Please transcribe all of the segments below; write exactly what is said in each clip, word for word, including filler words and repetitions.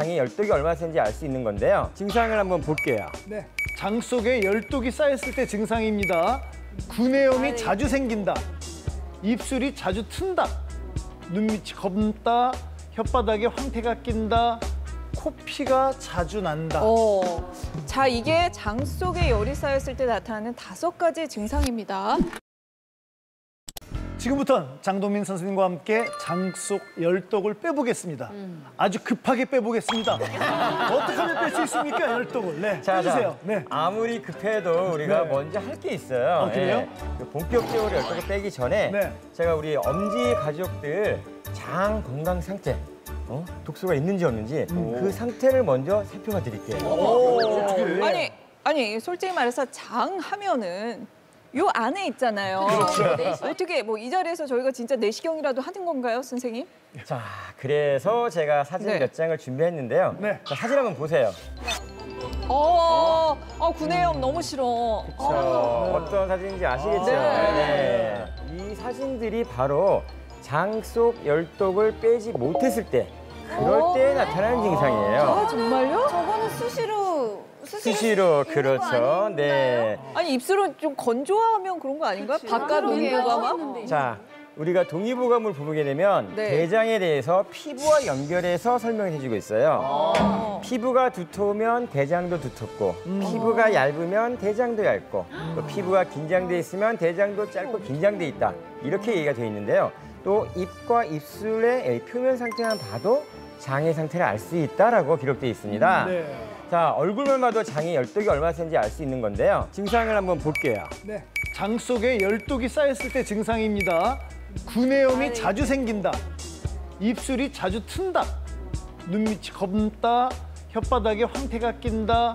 장에 열독이 얼마나 센지 알 수 있는 건데요. 증상을 한번 볼게요. 네, 장 속에 열독이 쌓였을 때 증상입니다. 구내염이 자주 생긴다. 입술이 자주 튼다. 눈밑이 검다. 혓바닥에 황태가 낀다. 코피가 자주 난다. 어, 자, 이게 장 속에 열이 쌓였을 때 나타나는 다섯 가지 증상입니다. 지금부터는 장동민 선생님과 함께 장 속 열독을 빼보겠습니다. 음. 아주 급하게 빼보겠습니다. 어떻게 하면 뺄 수 있습니까, 열독을? 네, 자, 빼주세요. 자, 네. 아무리 급해도 우리가 네. 먼저 할 게 있어요. 어, 그래요? 예. 본격적으로 열독을 빼기 전에 네. 제가 우리 엄지 가족들 장 건강 상태, 어? 독소가 있는지 없는지 음. 그 상태를 먼저 살펴봐 드릴게요. 오, 아니, 아니, 솔직히 말해서 장 하면은 요 안에 있잖아요. 그렇죠. 어떻게 뭐 이 자리에서 저희가 진짜 내시경이라도 하는 건가요, 선생님? 자, 그래서 제가 사진 네. 몇 장을 준비했는데요. 네. 자, 사진 한번 보세요. 어, 어, 구내염 너무 싫어. 저 어떤 사진인지 아시겠죠? 네. 네. 이 사진들이 바로 장 속 열독을 빼지 못했을 때, 그럴 때 나타나는 증상이에요. 아, 정말요? 저거는 수시로 수시로, 그렇죠. 네. 아니, 입술은 좀 건조하면 그런 거 아닌가? 바깥 온도가 막? 자, 우리가 동의보감을 보게 되면 네. 대장에 대해서 피부와 연결해서 설명을 해주고 있어요. 어. 피부가 두터우면 대장도 두텁고, 피부가 얇으면 대장도 얇고, 또 피부가 긴장돼 있으면 대장도 짧고 긴장돼 있다. 이렇게 얘기가 되어 있는데요. 또 입과 입술의 표면 상태만 봐도 장의 상태를 알 수 있다라고 기록되어 있습니다. 네. 자, 얼굴만 봐도 장에 열독이 얼마나 센지 알 수 있는 건데요. 증상을 한번 볼게요. 네. 장 속에 열독이 쌓였을 때 증상입니다. 구내염이 자주 생긴다. 입술이 자주 튼다. 눈밑이 검다. 혓바닥에 황태가 낀다.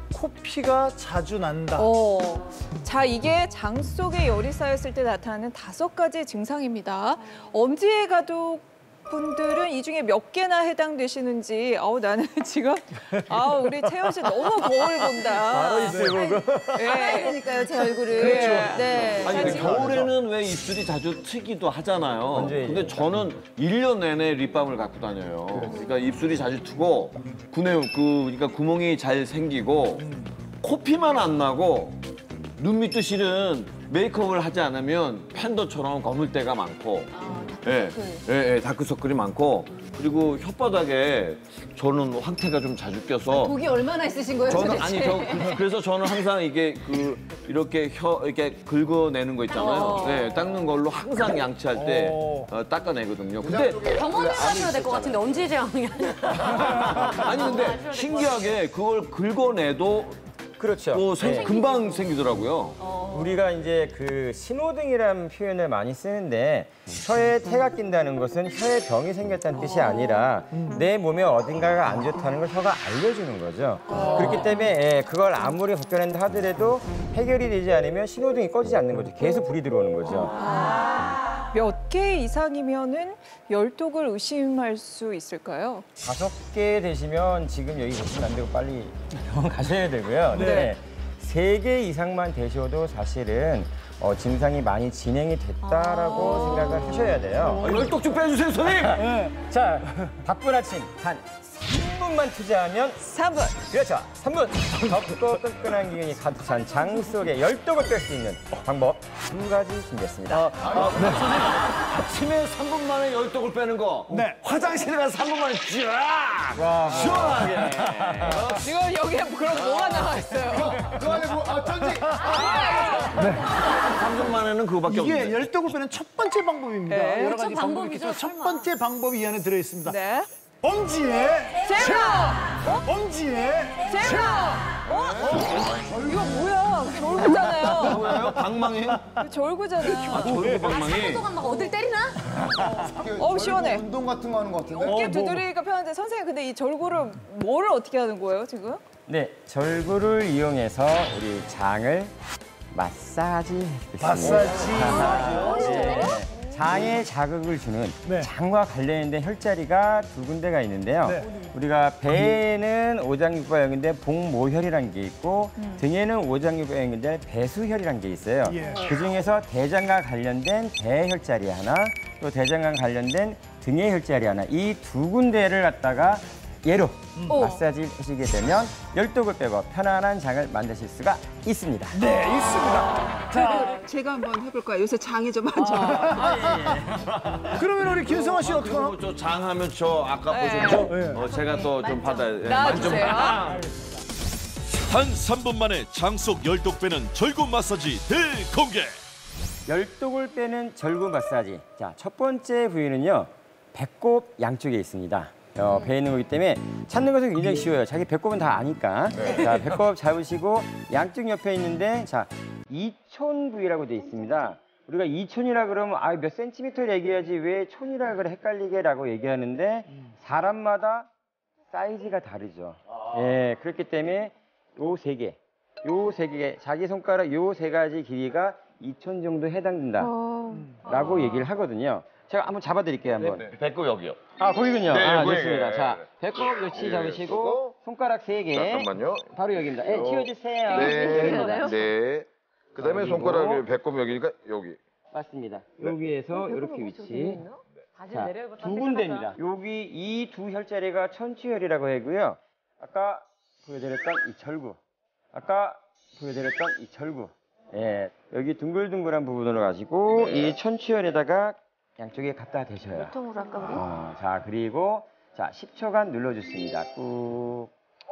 코피가 자주 난다. 어, 자, 이게 장 속에 열이 쌓였을 때 나타나는 다섯 가지 증상입니다. 엄지의 가족 분들은 이 중에 몇 개나 해당되시는지. 아우, 나는 지금 아우, 우리 채연 씨 너무 거울 본다. 바로 입술 보고. 네. 그러니까요, 제 얼굴을. 그렇죠. 네. 아니 근데 자, 겨울에는 왜 입술이 자주 트기도 하잖아요. 언제 근데 저는 일 년 내내 립밤을 갖고 다녀요. 그러니까 입술이 자주 트고 구내염 그 그러니까 구멍이 잘 생기고 코피만 안 나고 눈밑도 실은 메이크업을 하지 않으면 팬더처럼 검을 때가 많고 예, 예, 예, 다크서클이 많고 그리고 혓바닥에 저는 황태가 좀 자주 껴서 독이 얼마나 있으신 거예요, 저는 도대체? 아니 저 그- 그래서 저는 항상 이게 그 이렇게 혀 이렇게 긁어내는 거 있잖아요. 어. 네, 닦는 걸로 항상 양치할 때 어. 어, 닦아내거든요. 근데 병원에 가셔야 될 것 같은데 언제 제왕이 아니야? 아니 근데 신기하게 그걸 긁어내도 그렇죠. 또 생- 네. 금방 생기더라고요. 우리가 이제 그 신호등이라는 표현을 많이 쓰는데 혀에 태가 낀다는 것은 혀에 병이 생겼다는 뜻이 아니라 내 몸에 어딘가가 안 좋다는 걸 혀가 알려주는 거죠. 그렇기 때문에 예, 그걸 아무리 벗겨낸다 하더라도 해결이 되지 않으면 신호등이 꺼지지 않는 거죠. 계속 불이 들어오는 거죠. 몇 개 이상이면은 열독을 의심할 수 있을까요? 다섯 개 되시면 지금 여기 계시면 안 되고 빨리 병원 가셔야 되고요. 네. 세 개 이상만 되셔도 사실은 어, 증상이 많이 진행이 됐다라고 생각을 하셔야 돼요. 아, 열독 좀 빼주세요, 선생님. 자, 바쁜 아침 단 삼 분만 투자하면 삼 분. 그렇죠. 삼 분. 덥고 끈끈한 기운이 가득 찬 장 속에 열독을 뺄 수 있는 방법 두 가지 준비했습니다. 아침에 삼 분 만에 열독을 빼는 거. 네. 화장실에 가서 삼 분 만에 쫙 와, 시원하게. 지금 여기에 그럼 뭐가 나와 있어요? 그 안에 뭐 어쩐지 삼 분 만에는 그거밖에 이게 없는데. 열독을 빼는 첫 번째 방법입니다. 네. 여러 가지 첫 방법이 방법이죠, 있겠지만 첫 설마. 번째 방법이 이 안에 들어있습니다. 네. 엄지에 제가! 엄지에 제가! 어? 이거 뭐야? 절구잖아요. 뭐예요? 방망이? 절구잖아. 저렇게 방망이? 또가 막 어딜 때리나? 어우, 시원해. 운동 같은 거 하는 거 같은데. 어깨 두드리기가 편한데 선생님 근데 이 절구를 뭐를 어떻게 하는 거예요 지금? 네, 절구를 이용해서 우리 장을 마사지 해드리겠습니다. 마사지. 네. 장에 자극을 주는 네. 장과 관련된 혈자리가 두 군데가 있는데요. 네. 우리가 배에는 오장육부영인데 복모혈이라는 게 있고 등에는 오장육부영인데 배수혈이라는 게 있어요. 예. 그중에서 대장과 관련된 배혈자리 하나, 또 대장과 관련된 등의 혈자리 하나, 이 두 군데를 갖다가 얘로 오. 마사지 하시게 되면 열독을 빼고 편안한 장을 만드실 수가 있습니다. 네, 있습니다. 자, 제가 한번 해볼까요? 요새 장이 좀 안 좋아요. 그러면 우리 김승환 씨 어떻게 하나? 저 장하면 저 아까 네. 보셨죠? 네. 어, 제가 또 좀 받아야 돼. 나와주세요. 단 삼 분 만에 장 속 열독 빼는 절구 마사지 대공개. 열독을 빼는 절구 마사지. 자, 첫 번째 부위는요. 배꼽 양쪽에 있습니다. 어, 배에 있는 거기 때문에 찾는 것은 굉장히 쉬워요. 자기 배꼽은 다 아니까. 자, 배꼽 잡으시고 양쪽 옆에 있는데 자, 이촌 부위라고 돼 있습니다. 우리가 이촌이라 그러면 아, 몇 센티미터를 얘기해야지 왜 촌이라 그래 헷갈리게라고 얘기하는데 사람마다 사이즈가 다르죠. 예, 그렇기 때문에 요 세 개, 요 세 개, 자기 손가락 요 세 가지 길이가 이촌 정도 해당된다라고 얘기를 하거든요. 제가 한번 잡아드릴게요, 한번. 네, 배꼽 여기요. 아, 보이군요. 네, 아, 보이게. 좋습니다. 자, 네. 배꼽 위치 네, 잡으시고 쏘고. 손가락 세 개. 잠깐만요. 바로 여기입니다. 예, 쥐어주세요. 네. 여기입니다. 네. 그다음에 그리고- 손가락이 배꼽 여기니까 여기. 맞습니다. 여기에서 이렇게 위치. 자, 두 군데입니다. 여기 이 두 혈자리가 천추혈이라고 하고요. 아까 보여드렸던 이 절구. 아까 보여드렸던 이 절구. 예, 여기 둥글둥글한 부분으로 가지고 이 천추혈에다가 양쪽에 갖다 대셔요. 어, 자, 그리고 자, 십 초간 눌러주십니다. 꾹.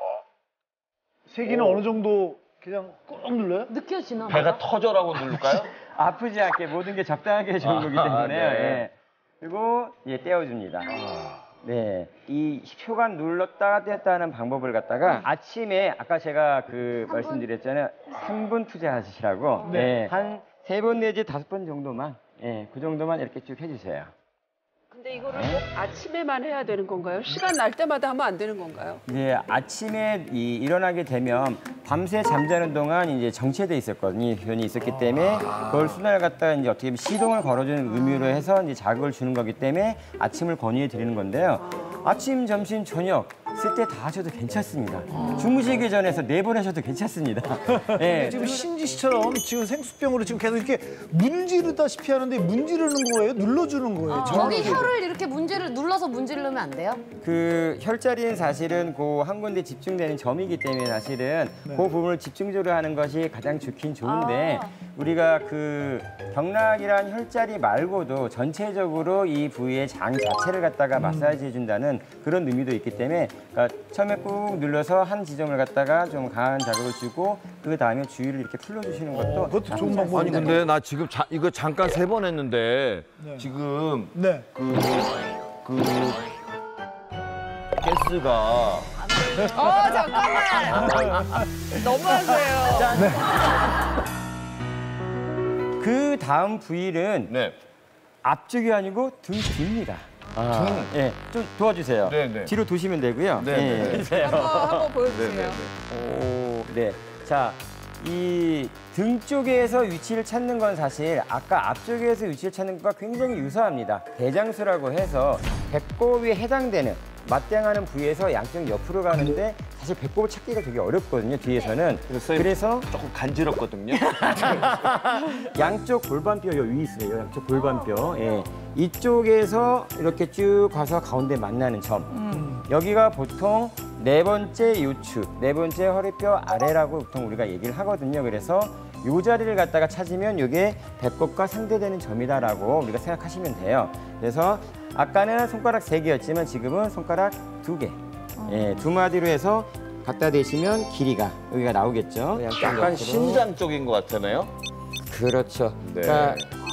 세 개는 어느 정도 그냥 꾹 눌러요? 느껴지나 봐. 배가 터져라고 누를까요? 아프지 않게 모든 게 적당하게 좋은 거기 때문에. 네. 예. 그리고 예, 떼어줍니다. 네, 이 십 초간 눌렀다가 떼었다 하는 방법을 갖다가 아침에 아까 제가 그 말씀드렸잖아요. 삼 분 투자하시라고. 네. 한 세 번 내지 다섯 번 정도만, 예, 그 정도만 이렇게 쭉 해주세요. 근데 이거를 꼭 아침에만 해야 되는 건가요? 시간 날 때마다 하면 안 되는 건가요? 이제 아침에 이, 일어나게 되면 밤새 잠자는 동안 이제 정체돼 있었거든요. 변이 있었기 때문에 그걸 순환을 갖다가 이제 어떻게 보면 시동을 걸어주는 의미로 해서 이제 자극을 주는 거기 때문에 아침을 권유해 드리는 건데요. 아침, 점심, 저녁 쓸 때 다 하셔도 괜찮습니다. 주무시기 전에서 네 번 하셔도 괜찮습니다. 예. 지금 신지 씨처럼 지금 생수병으로 지금 계속 이렇게 문지르다시피 하는데 문지르는 거예요? 눌러주는 거예요? 저기 정확하게. 혀를 이렇게 문제를 눌러서 문지르면 안 돼요? 그 혈자리는 사실은 그 한 군데 집중되는 점이기 때문에 사실은 그 부분을 집중적으로 하는 것이 가장 좋긴 좋은데 우리가 그 경락이란 혈자리 말고도 전체적으로 이 부위의 장 자체를 갖다가 마사지 해준다는 그런 의미도 있기 때문에 그러니까 처음에 꾹 눌러서 한 지점을 갖다가 좀 강한 자극을 주고 그 다음에 주위를 이렇게 풀러주시는 것도 그것도 좋은 나쁘지 방법이네. 아니 근데 나 지금 자, 이거 잠깐 세 번 했는데 지금 네. 그, 그 가스가 어, 잠깐만. 너무하세요. 그 다음 부위는 네. 앞쪽이 아니고 등 뒤입니다. 아, 예, 좀 도와주세요. 네, 네. 뒤로 두시면 되고요. 네, 네, 네. 해주세요. 한번, 한번 보여주세요. 네, 네, 오, 네. 자, 이 등 쪽에서 위치를 찾는 건 사실 아까 앞쪽에서 위치를 찾는 것과 굉장히 유사합니다. 대장수라고 해서 배꼽에 해당되는 맞대응하는 부위에서 양쪽 옆으로 가는데 사실 배꼽을 찾기가 되게 어렵거든요. 뒤에서는. 그래서 그래서 조금 간지럽거든요. 양쪽 골반뼈 요 위 있어요. 양쪽 골반뼈. 예. 이쪽에서 이렇게 쭉 가서 가운데 만나는 점. 여기가 보통 네 번째 요추, 네 번째 허리뼈 아래라고 보통 우리가 얘기를 하거든요. 그래서 이 자리를 갖다가 찾으면 이게 배꼽과 상대되는 점이다라고 우리가 생각하시면 돼요. 그래서 아까는 손가락 세 개였지만 지금은 손가락 두 개. 예, 두 마디로 해서 갖다 대시면 길이가 여기가 나오겠죠. 약간 신장 쪽인 것 같으네요. 그렇죠. 네. 그러니까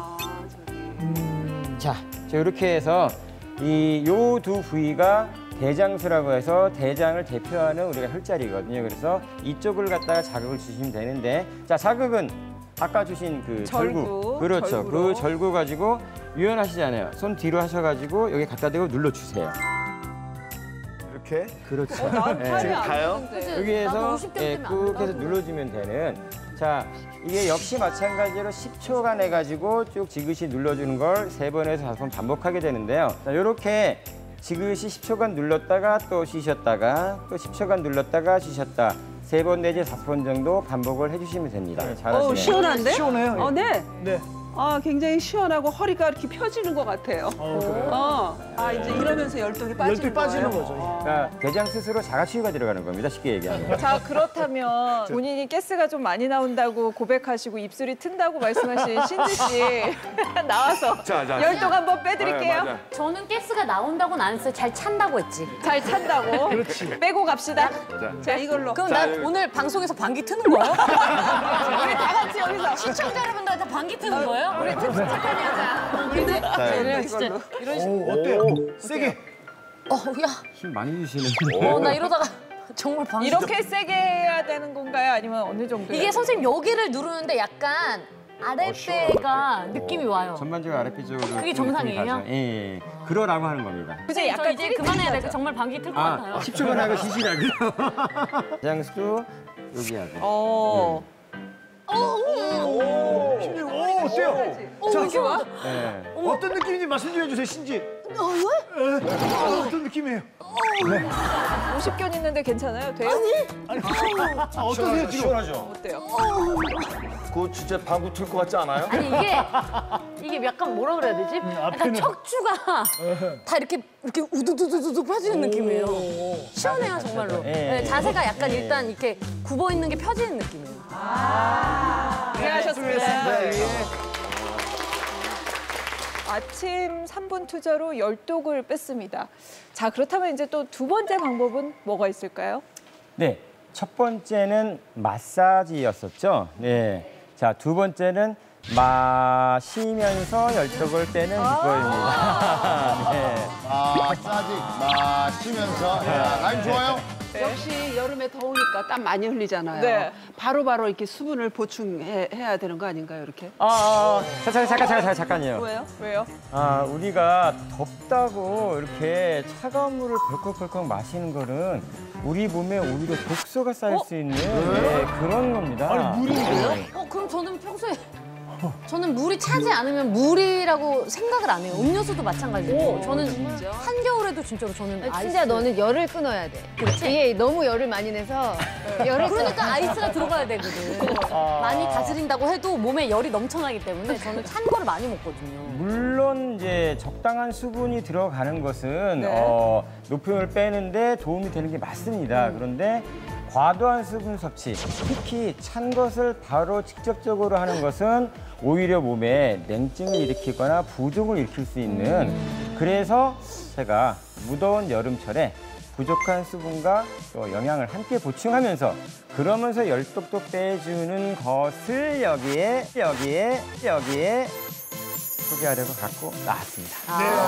자, 자, 이렇게 해서 이 요 두 부위가 대장수라고 해서 대장을 대표하는 우리가 혈자리거든요. 그래서 이쪽을 갖다가 자극을 주시면 되는데, 자, 자극은 아까 주신 그 절구, 절구, 그렇죠. 절구로. 그 절구 가지고 유연하시잖아요. 손 뒤로 하셔가지고 여기 갖다 대고 눌러주세요. 이렇게. 그렇죠. 어, 난 예. 팔이 안 가요? 되는데. 나도 여기에서 오십 점 예, 때문에 안 꾹 된다고. 해서 눌러주면 되는. 자, 이게 역시 마찬가지로 십 초간 해가지고 쭉 지그시 눌러주는 걸 세 번에서 다섯 번 반복하게 되는데요. 자, 이렇게 지그시 십 초간 눌렀다가 또 쉬셨다가 또 십 초간 눌렀다가 쉬셨다. 세 번 내지 다섯 번 정도 반복을 해주시면 됩니다. 어, 잘하시네요. 시원한데? 시원해요. 어, 네. 네. 아, 굉장히 시원하고 허리가 이렇게 펴지는 것 같아요. 어, 그래요? 어. 아, 이제 이러면서 열독이 빠지는 열독이 빠지는 거예요. 거죠. 그러니까 대장 스스로 자가치유가 들어가는 겁니다. 쉽게 얘기하면. 자, 그렇다면 본인이 가스가 좀 많이 나온다고 고백하시고 입술이 튼다고 말씀하신 신지 씨 나와서 자, 자. 열독 한번 빼드릴게요. 맞아. 저는 가스가 나온다고는 안 했어요. 잘 찬다고 했지. 잘 찬다고. 그렇지. 빼고 갑시다. 자, 이걸로. 그럼 자, 난 여기. 오늘 방송에서 방귀 트는 거예요? 우리 다 같이 여기서. 시청자 여러분들한테 방귀 트는 거예요? 우리 특수 착한 여자. 우리 자, 네, 진짜 이런 식으로. 오, 어때요? 세게. 어, 야, 힘 많이 주시는. 어, 나 이러다가 정말 방귀. 이렇게 세게 해야 되는 건가요? 아니면 어느 정도? 이게 선생님 여기를 누르는데 약간 아랫배가 느낌이 와요. 전반적으로 아랫배 쪽으로. 그게 좀 느낌이 정상이에요? 가죠. 예, 예. 그러라고 하는 겁니다. 그제 저 약간 이제 그만해야 돼. 정말 방귀 틀 것 같아요. 아, 십 초만 하고 쉬시라고요. 대장수도 여기 하고. 어. 오, 어때요? 자, 네. 어떤 느낌인지 말씀 좀 해주세요, 신지. 어, 왜? 어떤 느낌이에요? 오십 견 있는데 괜찮아요? 돼요? 아니, 아, 어떠세요, 지금? 시원하죠? 어때요? 그거 진짜 방구 틀 것 같지 않아요? 아니 이게 이게 약간 뭐라 그래야 되지? 약간 앞에는- 척추가 다 이렇게 이렇게 우두두두두 펴지는 느낌이에요. 시원해요 정말로. 예. 네, 자세가 약간 예. 일단 이렇게 굽어 있는 게 펴지는 느낌이에요. 고생하셨습니다. 예. 아침 삼 분 투자로 열독을 뺐습니다. 자, 그렇다면 이제 또 두 번째 방법은 뭐가 있을까요? 네, 첫 번째는 마사지였었죠. 네, 자, 두 번째는 마시면서 열독을 빼는 기법입니다. 네. 마사지 마시면서. 야, 라임 좋아요? 역시 여름에 더우니까 땀 많이 흘리잖아요. 네. 바로바로 이렇게 수분을 보충해야 되는 거 아닌가요, 이렇게? 아, 아, 아, 잠깐, 잠깐, 잠깐, 잠깐요. 왜요? 왜요? 아, 우리가 덥다고 이렇게 차가운 물을 벌컥벌컥 마시는 거는 우리 몸에 오히려 독소가 쌓일 수 있는 네, 그런 겁니다. 아니, 물인데요? 네. 어 그럼 저는 평소에 저는 물이 차지 않으면 물이라고 생각을 안 해요. 음료수도 마찬가지고 저는 한겨울에도 진짜로 저는 아이스. 진짜 너는 열을 끊어야 돼. 이게 너무 열을 많이 내서 열을 그러니까 아이스가 들어가야 되거든. 많이 다스린다고 해도 몸에 열이 넘쳐나기 때문에 저는 찬 거를 많이 먹거든요. 물론 이제 적당한 수분이 들어가는 것은 네. 어, 노폐물을 빼는데 도움이 되는 게 맞습니다. 그런데 과도한 수분 섭취, 특히 찬 것을 바로 직접적으로 하는 것은 오히려 몸에 냉증을 일으키거나 부종을 일으킬 수 있는 그래서 제가 무더운 여름철에 부족한 수분과 또 영양을 함께 보충하면서 그러면서 열독도 빼주는 것을 여기에 여기에 여기에 소개하려고 갖고 나왔습니다.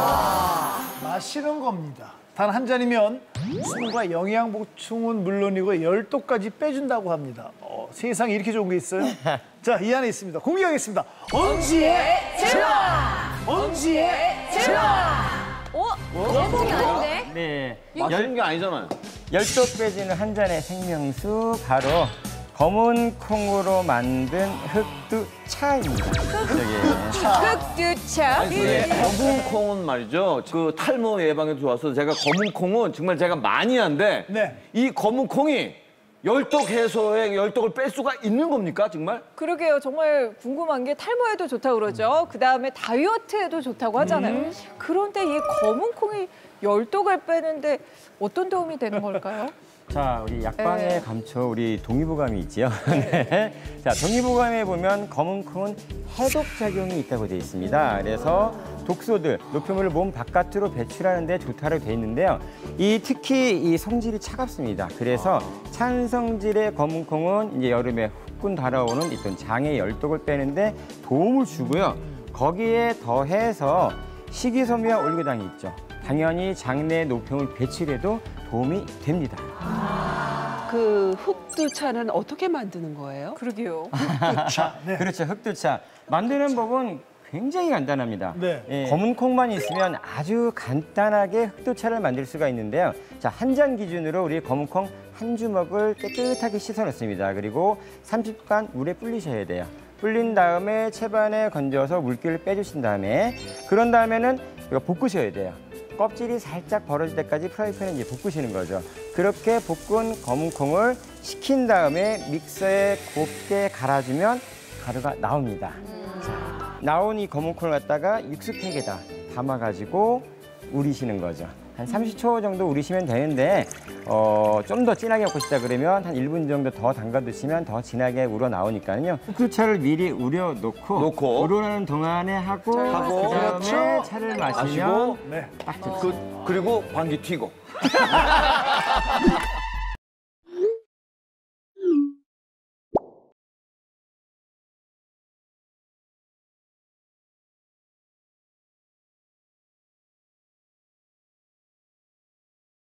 마시는 겁니다. 단 한 잔이면 수분과 영양 보충은 물론이고 열독까지 빼준다고 합니다. 어, 세상에 이렇게 좋은 게 있어요? 자, 이 안에 있습니다. 공개하겠습니다. 엄지의 제왕! 엄지의 제왕! 제목이 아닌데? 네, 마시는 게 아니잖아요. 열독 빼주는 한 잔의 생명수 바로 검은 콩으로 만든 흑두차입니다. 저기. 흑두차. 검은 콩은 말이죠. 그 탈모 예방에 좋아서 제가 검은 콩은 정말 제가 많이 한데 네. 이 검은 콩이 열독 해소에 열독을 뺄 수가 있는 겁니까 정말? 그러게요. 정말 궁금한 게 탈모에도 좋다고 그러죠. 그다음에 다이어트에도 좋다고 하잖아요. 그런데 이 검은 콩이 열독을 빼는데 어떤 도움이 되는 걸까요? 자, 우리 약방의 네. 감초 우리 동의보감이 있지요. 네. 자, 동의보감에 보면 검은 콩은 해독 작용이 있다고 되어 있습니다. 그래서 독소들, 노폐물을 몸 바깥으로 배출하는 데 좋다고 되어 있는데요. 이 특히 이 성질이 차갑습니다. 그래서 찬 성질의 검은 콩은 이제 여름에 후끈 달아오는 있던 장의 열독을 빼는데 도움을 주고요. 거기에 더해서 식이섬유와 올리고당이 있죠. 당연히 장내 노폐물 배출에도 도움이 됩니다. 그 흑두차는 어떻게 만드는 거예요? 그러게요. 자, 네. 그렇죠. 흑두차. 만드는 법은 굉장히 간단합니다. 네. 예, 검은 콩만 있으면 아주 간단하게 흑두차를 만들 수가 있는데요. 자, 한 잔 기준으로 우리 검은 콩 한 주먹을 깨끗하게 씻어 놓습니다. 그리고 삼십 분 물에 불리셔야 돼요. 불린 다음에 채반에 건져서 물기를 빼주신 다음에 그런 다음에는 이거 볶으셔야 돼요. 껍질이 살짝 벌어질 때까지 프라이팬에 이제 볶으시는 거죠. 그렇게 볶은 검은 콩을 식힌 다음에 믹서에 곱게 갈아주면 가루가 나옵니다. 자, 나온 이 검은 콩을 갖다가 육수팩에다 담아가지고 우리시는 거죠. 한 삼십 초 정도 우리시면 되는데 어, 좀 더 진하게 먹고 싶다 그러면 한 일 분 정도 더 담가두시면 더 진하게 우러 나오니까요. 후쿠차를 미리 우려 놓고, 놓고. 우러나는 동안에 하고, 하고. 그다음에 그렇죠. 차를 마시고 마시면 네. 딱 좋습니다. 그, 그리고 방귀 튀고.